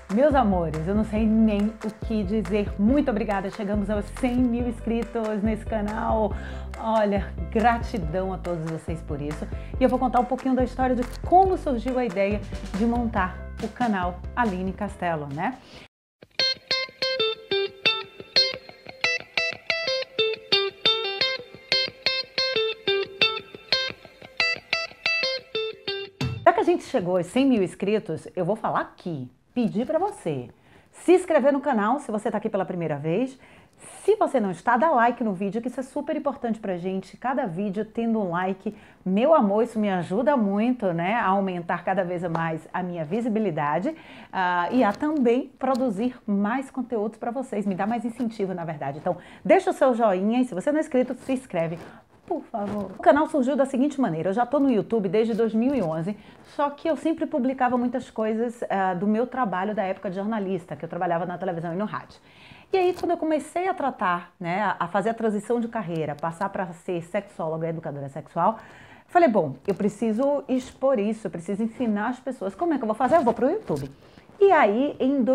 Meus amores, eu não sei nem o que dizer. Muito obrigada, chegamos aos 100 mil inscritos nesse canal. Olha, gratidão a todos vocês por isso. E eu vou contar um pouquinho da história de como surgiu a ideia de montar o canal Aline Castelo, né? Já que a gente chegou aos 100 mil inscritos, eu vou falar aqui, pedir para você se inscrever no canal se você está aqui pela primeira vez. Se você não está, dá like no vídeo, que isso é super importante pra gente. Cada vídeo tendo um like, meu amor, isso me ajuda muito, né, a aumentar cada vez mais a minha visibilidade e a também produzir mais conteúdos para vocês, me dá mais incentivo, na verdade. Então, deixa o seu joinha e se você não é inscrito, se inscreve, por favor. O canal surgiu da seguinte maneira: eu já estou no YouTube desde 2011, só que eu sempre publicava muitas coisas do meu trabalho da época de jornalista, que eu trabalhava na televisão e no rádio. E aí, quando eu comecei a tratar, né, a fazer a transição de carreira, passar para ser sexóloga e educadora sexual, falei, bom, eu preciso expor isso, eu preciso ensinar as pessoas. Como é que eu vou fazer? Eu vou para o YouTube. E aí,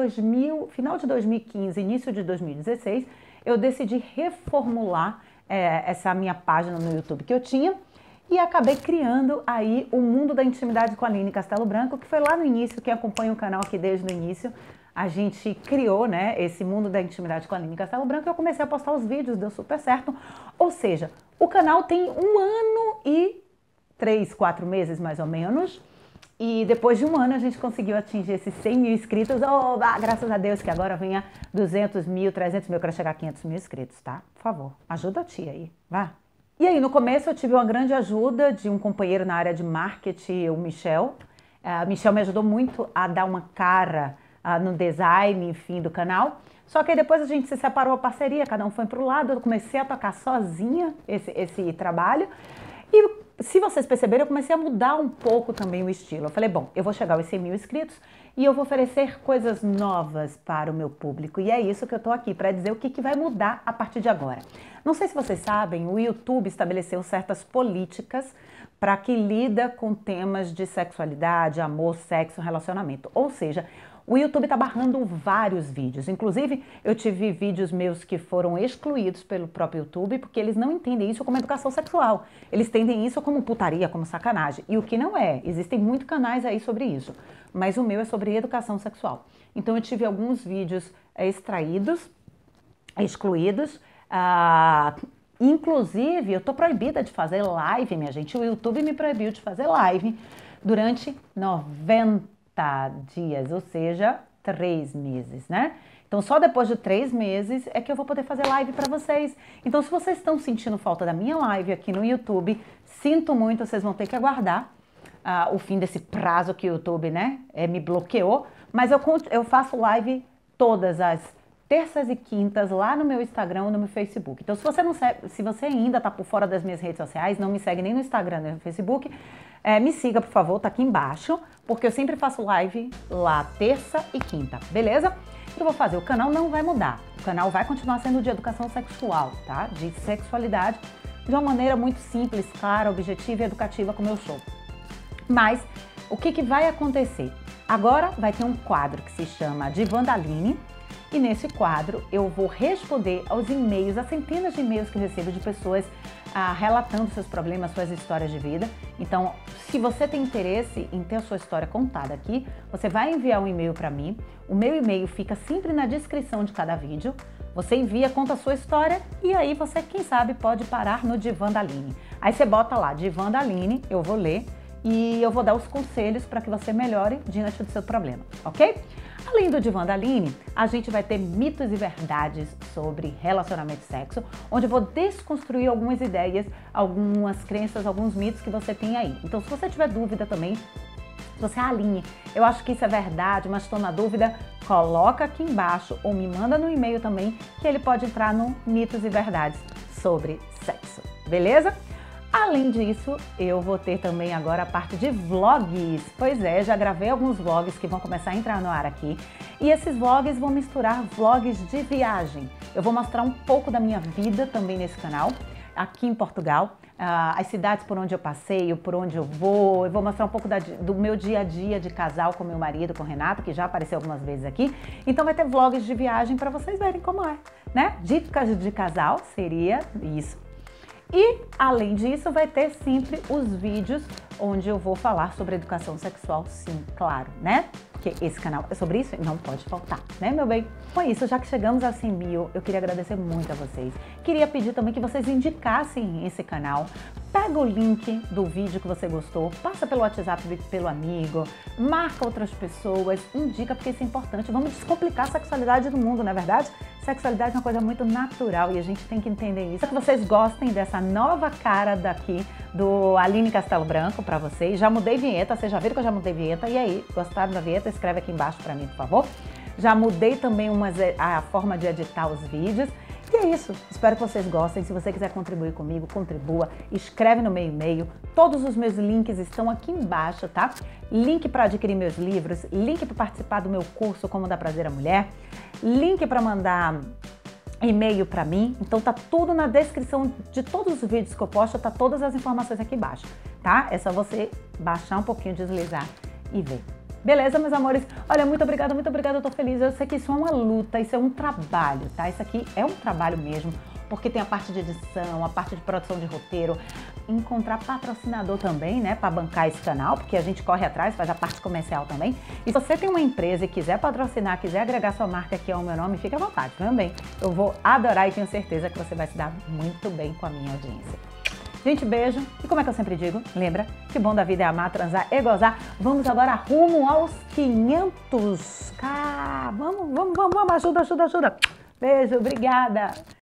final de 2015, início de 2016, eu decidi reformular essa minha página no YouTube que eu tinha e acabei criando aí o Mundo da Intimidade com a Aline Castelo Branco, que foi lá no início, quem acompanha o canal aqui desde o início, a gente criou, né, esse Mundo da Intimidade com a Aline Castelo Branco e eu comecei a postar os vídeos, deu super certo. Ou seja, o canal tem 1 ano e 3, 4 meses mais ou menos. E depois de 1 ano a gente conseguiu atingir esses 100 mil inscritos. Oh, graças a Deus que agora venha 200 mil, 300 mil, eu quero chegar a 500 mil inscritos, tá? Por favor, ajuda a tia aí, vá. E aí no começo eu tive uma grande ajuda de um companheiro na área de marketing, o Michel. Michel me ajudou muito a dar uma cara no design, enfim, do canal. Só que aí depois a gente se separou a parceria, cada um foi para o lado, eu comecei a tocar sozinha esse trabalho. E se vocês perceberam, eu comecei a mudar um pouco também o estilo. Eu falei, bom, eu vou chegar aos 100 mil inscritos e eu vou oferecer coisas novas para o meu público. E é isso que eu tô aqui, para dizer o que vai mudar a partir de agora. Não sei se vocês sabem, o YouTube estabeleceu certas políticas para que lida com temas de sexualidade, amor, sexo, relacionamento. Ou seja, o YouTube está barrando vários vídeos. Inclusive, eu tive vídeos meus que foram excluídos pelo próprio YouTube porque eles não entendem isso como educação sexual. Eles entendem isso como putaria, como sacanagem. E o que não é. Existem muitos canais aí sobre isso. Mas o meu é sobre educação sexual. Então, eu tive alguns vídeos extraídos, excluídos. Inclusive, eu estou proibida de fazer live, minha gente. O YouTube me proibiu de fazer live durante 90 dias, ou seja, 3 meses, né? Então, só depois de 3 meses é que eu vou poder fazer live para vocês. Então, se vocês estão sentindo falta da minha live aqui no YouTube, sinto muito, vocês vão ter que aguardar o fim desse prazo que o YouTube, né, me bloqueou. Mas eu faço live todas as terças e quintas lá no meu Instagram ou no meu Facebook. Então, se você ainda está por fora das minhas redes sociais, não me segue nem no Instagram nem no Facebook, me siga, por favor, tá aqui embaixo, porque eu sempre faço live lá terça e quinta, beleza? O que eu vou fazer? O canal não vai mudar. O canal vai continuar sendo de educação sexual, tá? De sexualidade, de uma maneira muito simples, clara, objetiva e educativa, como eu sou. Mas, o que vai acontecer? Agora vai ter um quadro que se chama Divã da Aline, e nesse quadro eu vou responder aos e-mails, às centenas de e-mails que eu recebo de pessoas relatando seus problemas, suas histórias de vida. Então, se você tem interesse em ter a sua história contada aqui, você vai enviar um e-mail para mim. O meu e-mail fica sempre na descrição de cada vídeo. Você envia, conta a sua história e aí você, quem sabe, pode parar no Divã da Aline. Aí você bota lá, Divã da Aline, eu vou ler e eu vou dar os conselhos para que você melhore diante do seu problema, ok? Além do Divã da Aline, a gente vai ter mitos e verdades sobre relacionamento e sexo, onde eu vou desconstruir algumas ideias, algumas crenças, alguns mitos que você tem aí. Então, se você tiver dúvida também, se você Aline, eu acho que isso é verdade, mas estou na dúvida, coloca aqui embaixo ou me manda no e-mail também, que ele pode entrar no mitos e verdades sobre sexo, beleza? Além disso, eu vou ter também agora a parte de vlogs. Pois é, já gravei alguns vlogs que vão começar a entrar no ar aqui. E esses vlogs vão misturar vlogs de viagem. Eu vou mostrar um pouco da minha vida também nesse canal, aqui em Portugal. as cidades por onde eu passeio, por onde eu vou mostrar um pouco do meu dia a dia de casal com meu marido, com o Renato, que já apareceu algumas vezes aqui. Então vai ter vlogs de viagem para vocês verem como é, né? Dicas de casal seria isso. E, além disso, vai ter sempre os vídeos onde eu vou falar sobre educação sexual, sim, claro, né? Porque esse canal é sobre isso e não pode faltar, né, meu bem? Com isso, já que chegamos a 100 mil, eu queria agradecer muito a vocês. Queria pedir também que vocês indicassem esse canal. Pega o link do vídeo que você gostou, passa pelo WhatsApp, pelo amigo, marca outras pessoas, indica, porque isso é importante. Vamos descomplicar a sexualidade do mundo, não é verdade? Sexualidade é uma coisa muito natural e a gente tem que entender isso. Espero que vocês gostem dessa nova cara daqui do Aline Castelo Branco para vocês. Já mudei vinheta, vocês já viram que eu já mudei vinheta. E aí, gostaram da vinheta? Escreve aqui embaixo para mim, por favor. Já mudei também a forma de editar os vídeos. E é isso, espero que vocês gostem. Se você quiser contribuir comigo, contribua, escreve no meu e-mail. Todos os meus links estão aqui embaixo, tá? Link para adquirir meus livros, link para participar do meu curso Como Dar Prazer à Mulher, link para mandar e-mail para mim. Então tá tudo na descrição de todos os vídeos que eu posto, tá todas as informações aqui embaixo, tá? É só você baixar um pouquinho, deslizar e ver. Beleza, meus amores? Olha, muito obrigada, eu tô feliz. Eu sei que isso é uma luta, isso é um trabalho, tá? Isso aqui é um trabalho mesmo, porque tem a parte de edição, a parte de produção de roteiro, encontrar patrocinador também, né, para bancar esse canal, porque a gente corre atrás, faz a parte comercial também. E se você tem uma empresa e quiser patrocinar, quiser agregar sua marca aqui ao meu nome, fique à vontade, também. Eu vou adorar e tenho certeza que você vai se dar muito bem com a minha audiência. Gente, beijo. E como é que eu sempre digo, lembra que o bom da vida é amar, transar e gozar. Vamos agora rumo aos 500k. Vamos, ajuda. Beijo, obrigada.